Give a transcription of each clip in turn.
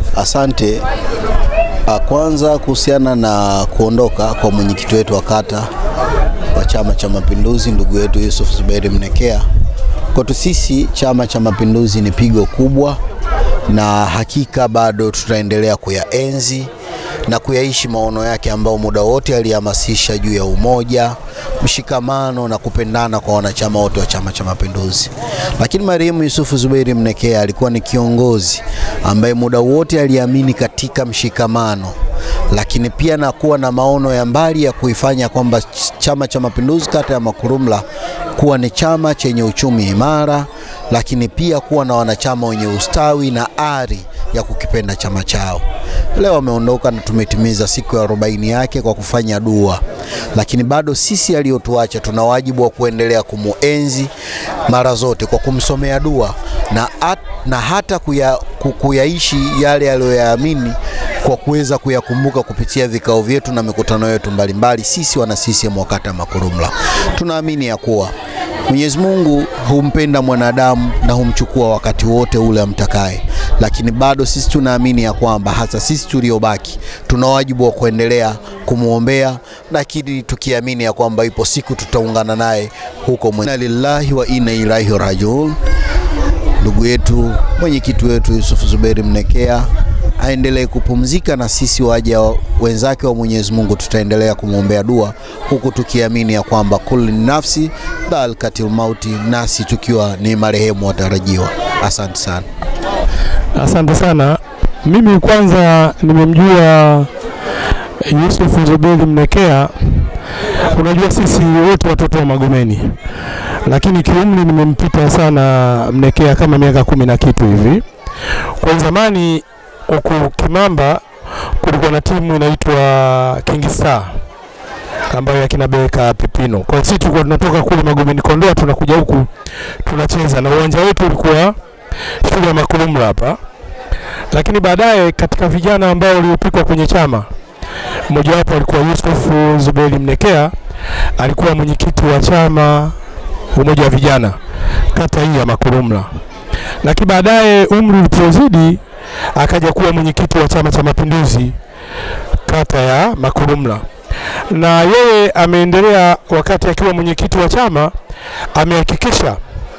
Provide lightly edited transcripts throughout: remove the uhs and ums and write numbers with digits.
Asante. Kwanza kuhusiana na kuondoka kwa mwenyekiti wetu wa kata wa Chama cha Mapinduzi ndugu yetu Yusuf Zuberi Mnekea, kwetu sisi Chama cha Mapinduzi ni pigo kubwa, na hakika bado tutaendelea kuyaenzi na kuyaishi maono yake ambao muda wote alihamasisha juu ya umoja, mshikamano na kupendana kwa wanachama wote wa Chama cha Mapinduzi. Lakini marehemu Yusuf Zuberi Mnekea alikuwa ni kiongozi ambaye muda wote aliamini katika mshikamano, lakini pia na kuwa na maono ya mbali ya kuifanya kwamba Chama cha Mapinduzi kata ya Makurumla kuwa ni chama chenye uchumi imara, lakini pia kuwa na wanachama wenye ustawi na ari ya kukipenda chama chao. Leo ameondoka na tumetimiza siku ya 40 yake kwa kufanya dua, lakini bado sisi aliyotuacha tuna wajibu wa kuendelea kumuenzi mara zote kwa kumsomea dua na hata kuyaishi yale aliyoyaamini kwa kuweza kuyakumbuka kupitia vikao vyetu na mikutano yetu mbalimbali. Sisi wana CCM wa kata Makurumla tunaamini ya kuwa Mwenyezi Mungu humpenda mwanadamu na humchukua wakati wote ule amtakaye, lakini bado sisi tunaamini ya kwamba hata sisi tuliobaki tuna wajibu wa kuendelea kumuombea, lakini tukiamini ya kwamba ipo siku tutaungana naye huko. Inna lillahi wa inna ilaihi rajiun. Ndugu yetu mwenyekiti wetu Yusuf Zuberi Mnekea aendelee kupumzika, na sisi waja wenzake wa Mwenyezi Mungu tutaendelea kumuombea dua, huku tukiamini ya kwamba kulli nafsi dhaikatul mauti, nasi tukiwa ni marehemu watarajiwa. Asante sana. Asante sana. Mimi kwanza nimemjua Yusuf Zuberi Mnekea. Unajua sisi wote watoto wa Magomeni, lakini kiumri nimempita sana Mnekea kama miaka 10 na kitu hivi. Kwa zamani huko Kimamba kulikuwa na timu inaitwa King Star ambayo akina Beka Pipino. Kwa sisi tulikuwa tunatoka kule Magomeni Kondoa tunakuja huku tunacheza, na uwanja wetu ulikuwa shule ya Makurumla hapa. Lakini baadaye katika vijana ambao waliopikwa kwenye chama, mmoja wapo alikuwa Yusuf Zuberi Mnekea, alikuwa mwenyekiti wa chama umoja wa vijana kata hii ya Makurumla. Lakini baadaye umri ulipozidi akaja kuwa mwenyekiti wa Chama cha Mapinduzi kata ya Makurumla, na yeye ameendelea wakati akiwa mwenyekiti wa chama amehakikisha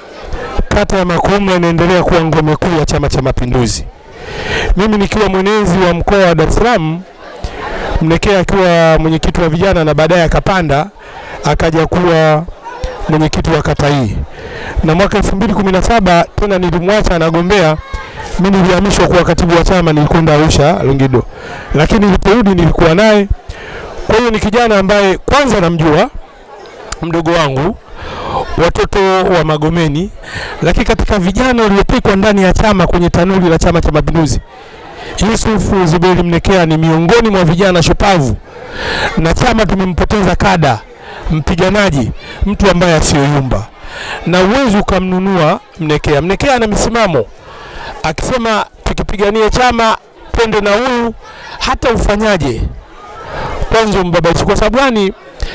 kata ya Makurumla inaendelea kuwa ngome kuu ya Chama cha Mapinduzi. Mimi nikiwa mwenezi wa mkoa wa Dar es Salaam, Mnekea akiwa mwenyekiti wa vijana, na baadaye akapanda akaja kuwa mwenyekiti wa kata hii. Na mwaka 2017 tena nilimwacha anagombea, mimi nilihamishwa kuwa katibu wa chama, nilikwenda Arusha Longido, lakini niliporudi nilikuwa naye. Kwa hiyo ni kijana ambaye kwanza namjua, mdogo wangu, watoto wa Magomeni, lakini katika vijana waliopikwa ndani ya chama kwenye tanuri la Chama cha Mapinduzi, Yusuf Zuberi Mnekea ni miongoni mwa vijana shupavu, na chama tumempoteza kada, mpiganaji, mtu ambaye asiyoyumba, na uwezo ukamnunua Mnekea. Mnekea ana misimamo, akisema tukipigania chama twende na huyu, hata ufanyaje kwanza mbabaishi. Kwa sababu gani?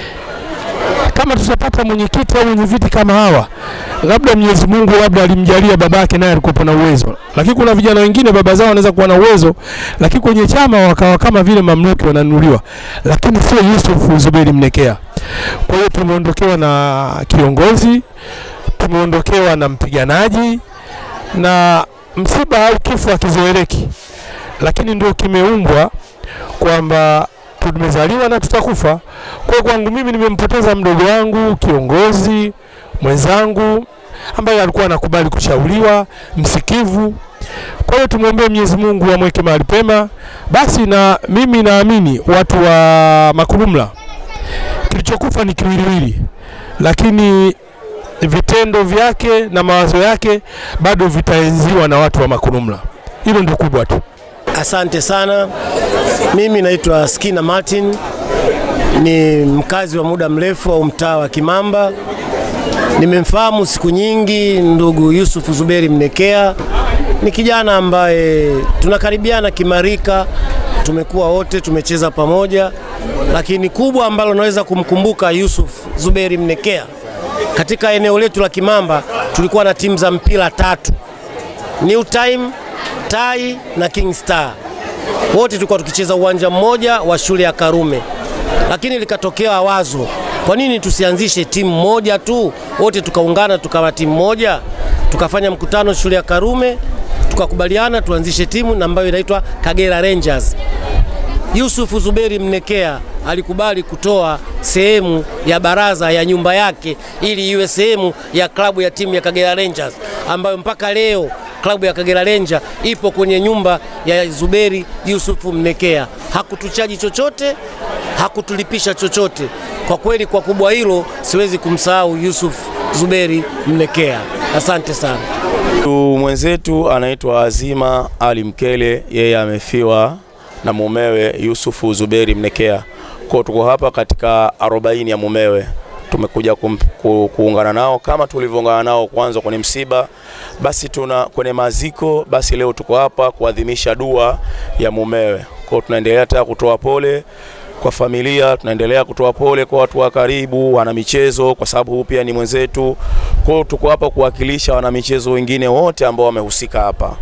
Kama tutapata mwenyekiti au mwenyeviti kama hawa, labda Mwenyezi Mungu labda alimjalia babake naye alikuwa na uwezo, lakini kuna vijana wengine baba zao wanaweza kuwa na uwezo, lakini kwenye chama wakawa kama vile mamluki wananunuliwa, lakini sio Yusuf Zuberi Mnekea. Kwa hiyo tumeondokewa na kiongozi, tumeondokewa na mpiganaji, na msiba au kifo hakizoeleki, lakini ndio kimeumbwa kwamba tumezaliwa na tutakufa. Kwa kwangu mimi nimempoteza mdogo wangu, kiongozi mwenzangu ambaye alikuwa anakubali kushauriwa, msikivu. Kwa hiyo tumuombe Mwenyezi Mungu amweke mahali pema. Basi na mimi naamini watu wa Makurumla kilichokufa ni kiwiliwili, lakini vitendo vyake na mawazo yake bado vitaenziwa na watu wa Makurumla. Hilo ndio kubwa tu. Asante sana. Mimi naitwa Skina Martin, ni mkazi wa muda mrefu wa mtaa wa Kimamba. Nimemfahamu siku nyingi ndugu Yusuf Zuberi Mnekea. Ni kijana ambaye tunakaribiana kimarika, tumekuwa wote tumecheza pamoja, lakini kubwa ambalo naweza kumkumbuka Yusuf Zuberi Mnekea, katika eneo letu la Kimamba tulikuwa na timu za mpira 3: New Time, Tai na King Star. wote tulikuwa tukicheza uwanja mmoja wa shule ya Karume, lakini likatokea wazo, kwa nini tusianzishe timu moja tu, wote tukaungana tukawa timu moja. Tukafanya mkutano shule ya Karume, tukakubaliana tuanzishe timu ambayo inaitwa Kagera Rangers. Yusuf Zuberi Mnekea alikubali kutoa sehemu ya baraza ya nyumba yake ili iwe sehemu ya klabu ya timu ya Kagera Rangers, ambayo mpaka leo klabu ya Kagera Rangers ipo kwenye nyumba ya Zuberi Yusuf Mnekea. Hakutuchaji chochote, hakutulipisha chochote. Kwa kweli kwa kubwa hilo siwezi kumsahau Yusuf Zuberi Mnekea. Asante sana. Mwenzetu anaitwa Azima Ali Mkele, yeye amefiwa na mumewe Yusuf Zuberi Mnekea. Kwa tuko hapa katika 40 ya mumewe. Tumekuja kuungana nao kama tulivyoungana nao kwanza kwenye msiba, basi kwenye maziko, basi leo tuko hapa kuadhimisha dua ya mumewe. Kwa tunaendelea hata kutoa pole kwa familia, tunaendelea kutoa pole kwa watu wa karibu, wana michezo, kwa sababu huu pia ni mwenzetu. Kwa tuko hapa kuwakilisha wana michezo wengine wote ambao wamehusika hapa.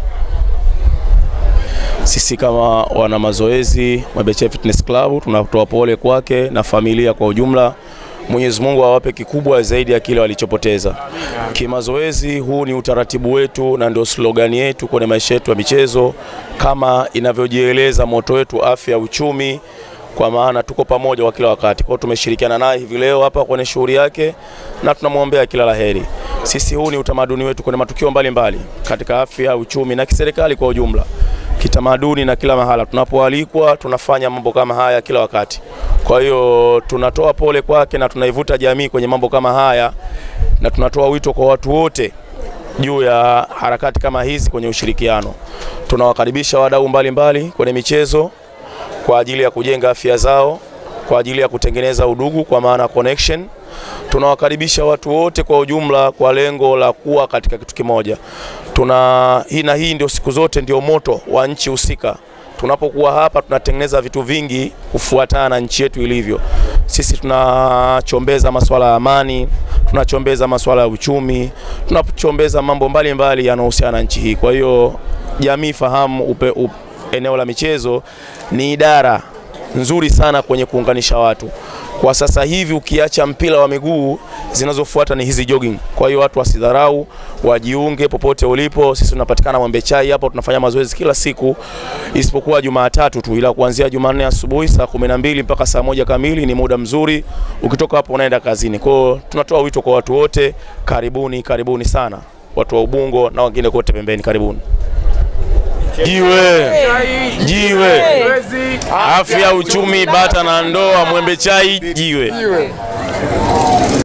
Sisi kama wana mazoezi Mwembechayi Fitness Club tunatoa pole kwake na familia kwa ujumla. Mwenyezi Mungu awape kikubwa zaidi ya kile walichopoteza. Kimazoezi, huu ni utaratibu wetu na ndio slogan yetu kwenye maisha yetu ya michezo, kama inavyojieleza moto wetu, afya uchumi, kwa maana tuko pamoja kwa kila wakati. Kwa tumeshirikiana naye hivi leo hapa kwenye shughuli yake na tunamwombea kila laheri. Sisi huu ni utamaduni wetu kwenye matukio mbalimbali katika afya, uchumi na kiserikali kwa ujumla. Kitamaduni na kila mahala tunapoalikwa tunafanya mambo kama haya kila wakati. Kwa hiyo tunatoa pole kwake na tunaivuta jamii kwenye mambo kama haya, na tunatoa wito kwa watu wote juu ya harakati kama hizi kwenye ushirikiano. Tunawakaribisha wadau mbalimbali kwenye michezo kwa ajili ya kujenga afya zao, kwa ajili ya kutengeneza udugu kwa maana connection. Tunawakaribisha watu wote kwa ujumla kwa lengo la kuwa katika kitu kimoja. Hii ndio siku zote ndio moto wa nchi husika. Tunapokuwa hapa tunatengeneza vitu vingi kufuatana na nchi yetu ilivyo. Sisi tunachombeza masuala ya amani, tunachombeza masuala ya uchumi, tunachombeza mambo mbalimbali yanayohusiana na nchi hii. Kwa hiyo jamii fahamu eneo la michezo ni idara nzuri sana kwenye kuunganisha watu. Kwa sasa hivi ukiacha mpira wa miguu, zinazofuata ni hizi jogging. Kwa hiyo watu wasidharau, wajiunge popote ulipo. Sisi tunapatikana Mwembechayi hapa, tunafanya mazoezi kila siku isipokuwa Jumatatu tu, ila kuanzia Jumanne asubuhi saa 12 mpaka saa 1 kamili ni muda mzuri. Ukitoka hapo unaenda kazini. Kwa hiyo tunatoa wito kwa watu wote, karibuni sana. Watu wa Ubungo na wengine kote pembeni, karibuni. Jiwe. Afya, uchumi, bata na ndoa, Mwembechayi jiwe.